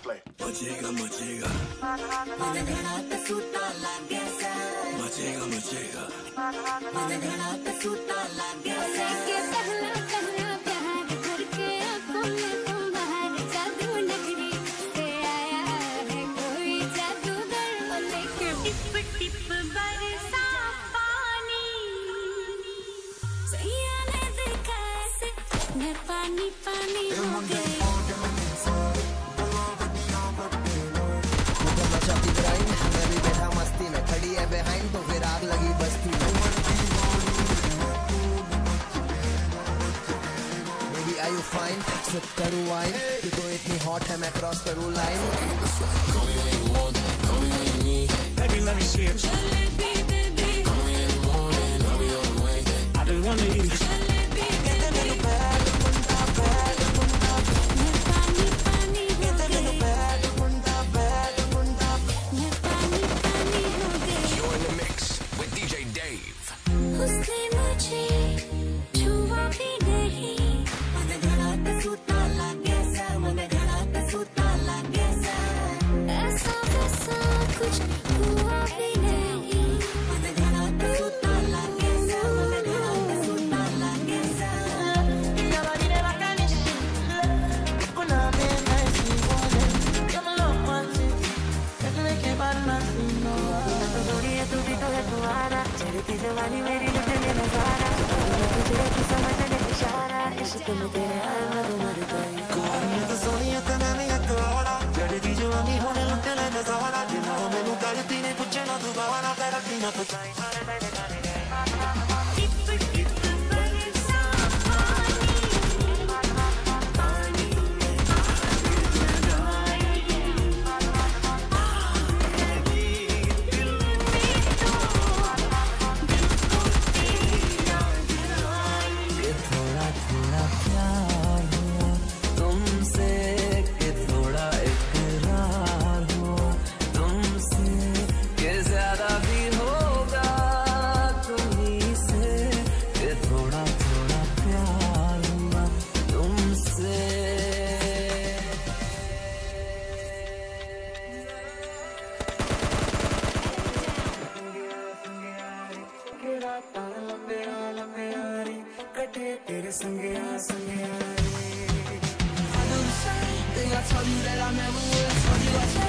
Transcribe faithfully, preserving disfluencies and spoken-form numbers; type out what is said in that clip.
play. मचेगा मचेगा मैंने घड़ा पे सूता लगे से मचेगा मचेगा मैंने घड़ा पे सूता लगे से के पहला पहला प्यार करके आंखों में तुम बाहर जादू नगरी से आया है कोई जादूगर लेके टिप टिप बरसा पानी सैया ने देखा ऐसे मैं पानी पानी हो गई खड़ी है behind तो फिर आग लगी बस्ती में Baby are you fine? Sip करूँ wine तू तो इतनी hot है मैं cross करूँ line Call me when you want, call me when you need. Baby, let me see it. Jalebi baby Call me in the morning, I'll be on the way. I just wanna eat it. Jalebi baby मैं पानी पानी हो गई मैं पानी पानी हो गई You're in the mix with D J Dave. उसने मुझे छुआ भी नहीं मैंने घड़ा पे सूता लगे से मैंने घड़ा पे सूता लगे से ऐसा वैसा कुछ हुआ भी नहीं मैंने घड़ा पे सूता लगे से मैंने घड़ा पे सूता लगे से चढ़ती जवानी मेरी लुटने नजारा तुझे की समझ नहीं इशारा इश्क में तेरे हाल में मर गई कोई तो सोनिया तना नहीं तोड़ा चढ़ती जवानी होने लुटने नजारा जिन्हों मैंने करती ने कुछ ना दोबारा करती ना कुछ तेरे संगे संगे I do the same thing I told you that I never would. I told you I